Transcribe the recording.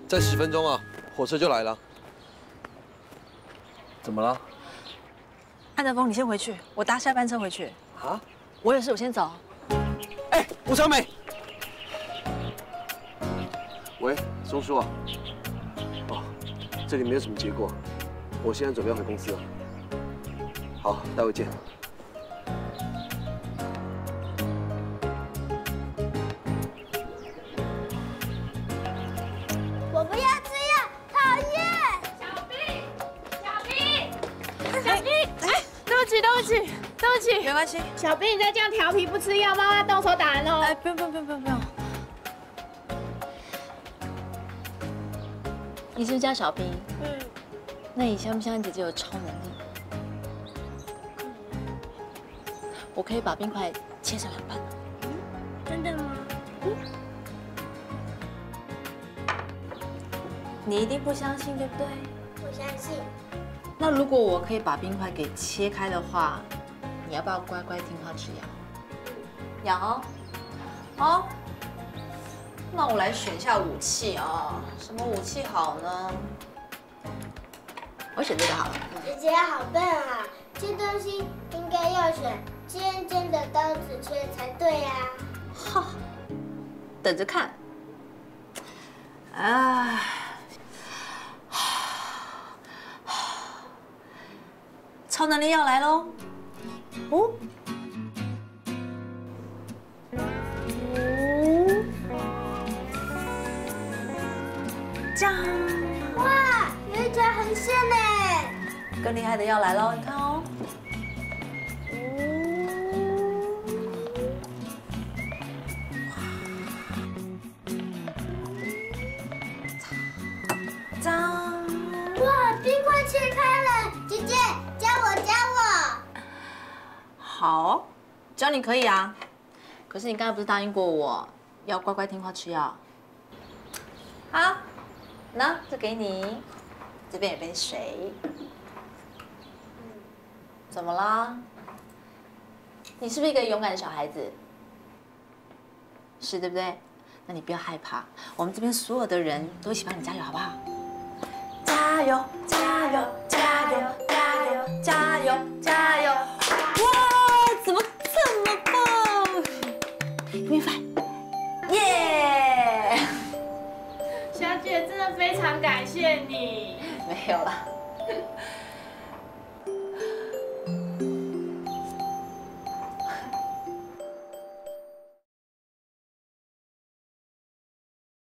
再10分钟啊，火车就来了。怎么了？ 安德峰，你先回去，我搭下班车回去。 啊？ 我有事，我先走。 哎，吴小美。喂，松叔啊。哦，这里没有什么结果，我现在准备要回公司了。好，待会见。 我不要吃药，讨厌！ 小兵，小兵，小兵！哎，对不起，对不起，对不起， 没关系。 小兵，你再这样调皮不吃药，妈妈动手打人哦！ 哎，不用。你是不是叫小兵？ 嗯。 那你相不相信姐姐有超能力？我可以把冰块切成2半。 真的吗？ 你一定不相信，对不对？ 我相信。 那如果我可以把冰块给切开的话，你要不要乖乖听话吃药？要。好。那我来选一下武器啊，什么武器好呢？我选这个好了。 姐姐好笨啊！切东西应该要选尖尖的刀子切才对呀。 哈，等着看。哎。 超能力要来喽！哦，这样， 哇，有一条横线呢！ 更厉害的要来喽！你看哦，这样， 哇，冰块切开了，姐姐。 教我， 好，教你可以啊。可是你刚才不是答应过我要乖乖听话吃药？好，那这给你，这边有杯水。怎么啦？你是不是一个勇敢的小孩子？是，对不对？那你不要害怕，我们这边所有的人都一起帮你加油，好不好？加油！加油！加油！加油！加油！加油！